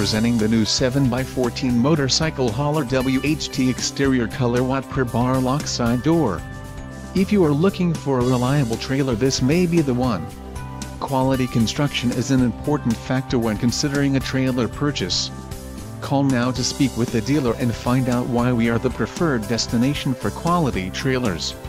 presenting the new 7x14 motorcycle hauler WHT exterior color watt per bar lock side door. If you are looking for a reliable trailer, this may be the one. Quality construction is an important factor when considering a trailer purchase. Call now to speak with the dealer and find out why we are the preferred destination for quality trailers.